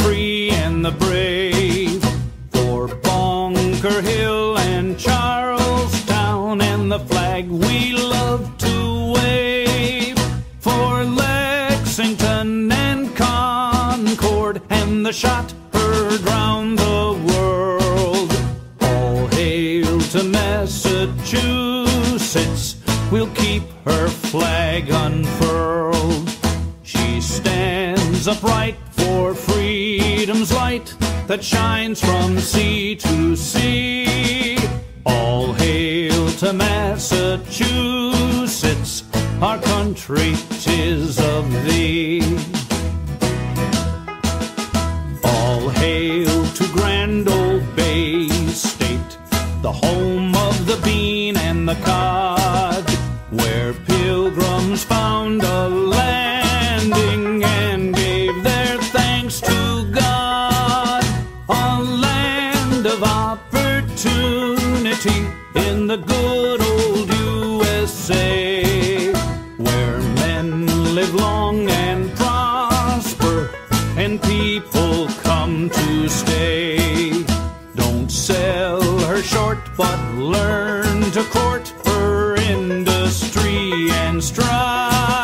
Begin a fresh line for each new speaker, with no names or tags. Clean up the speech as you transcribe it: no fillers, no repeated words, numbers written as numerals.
free and the brave, for Bunker Hill and Charlestown and the flag we love to wave, for Lexington and Concord and the shot heard round the world. All hail to Massachusetts, we'll keep her flag unfurled. She stands upright for freedom's light that shines from sea to sea. All hail to Massachusetts, our country 'tis of thee. All hail to grand old Bay State, the home of the bean and the cod, where pilgrims found a landing and gave their thanks to God. A land of opportunity in the good old USA, where men live long and prosper and people come to stay. Don't sell her short, but learn to court her industry and strive.